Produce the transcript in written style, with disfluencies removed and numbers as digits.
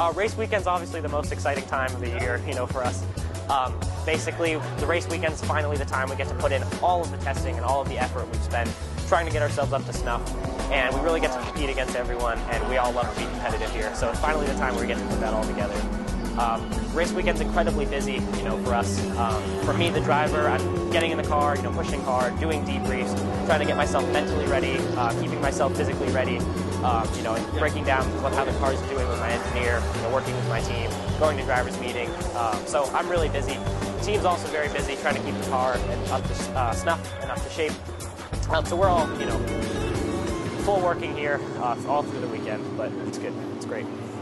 Race weekend's obviously the most exciting time of the year, for us. Basically, the race weekend's finally the time we get to put in all of the testing and all of the effort we've spent trying to get ourselves up to snuff, and we really get to compete against everyone, and we all love to be competitive here. So it's finally the time where we get to put that all together. Race weekend's incredibly busy, for us. For me, the driver, I'm getting in the car, pushing hard, doing debriefs, trying to get myself mentally ready, keeping myself physically ready, breaking down how the car's doing with my engineer, working with my team, going to drivers' meeting. So I'm really busy. The team's also very busy trying to keep the car up to snuff and up to shape. So we're all, full working here all through the weekend, but it's good. It's great.